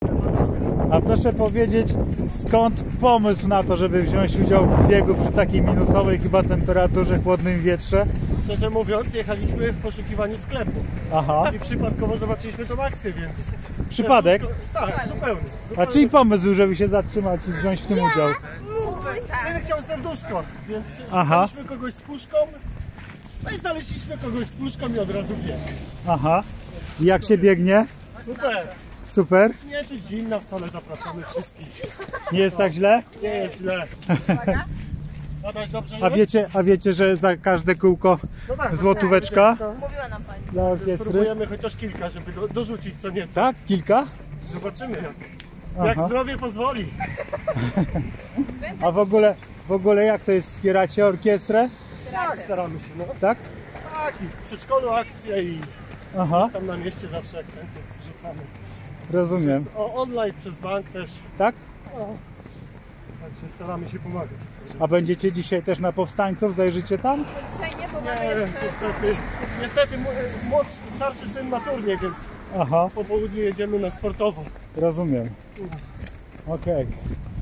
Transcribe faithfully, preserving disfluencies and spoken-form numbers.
A proszę powiedzieć, skąd pomysł na to, żeby wziąć udział w biegu przy takiej minusowej chyba temperaturze, chłodnym wietrze? Szczerze mówiąc, jechaliśmy w poszukiwaniu sklepu. Aha. I przypadkowo zobaczyliśmy tą akcję, więc... Przypadek? Tak, zupełnie. A zupełnie. czyj pomysł był, żeby się zatrzymać i wziąć w tym udział? Syn chciał serduszko, więc Aha. szukaliśmy kogoś z puszką. No i znaleźliśmy kogoś z puszką i od razu bieg. Aha. I jak się biegnie? Super. Super. Nie czuć zimna wcale, zapraszamy wszystkich. Nie jest tak źle? Nie jest źle. Adaś, dobrze A jest? wiecie, a wiecie, że za każde kółko No tak, złotóweczka Mówiła nam pani. dla orkiestry? Spróbujemy chociaż kilka, żeby do, dorzucić co nieco. Tak? Kilka? Zobaczymy jak, Aha. jak zdrowie pozwoli. A w ogóle, w ogóle jak to jest? Wspieracie orkiestrę? Tak, staramy się. No. Tak? Tak, i w przedszkolu akcje i Aha, tam na mieście zawsze jak chętnie wrzucamy. rozumiem. Przez, o, online, przez bank też. Tak? Także staramy się pomagać. A będziecie dzisiaj też na powstańców? Zajrzycie tam? Dzisiaj nie, bo Nie, mamy jeszcze... niestety, niestety m- młodszy, starszy syn ma turnie, więc Aha, po południu jedziemy na sportową. rozumiem. Okej.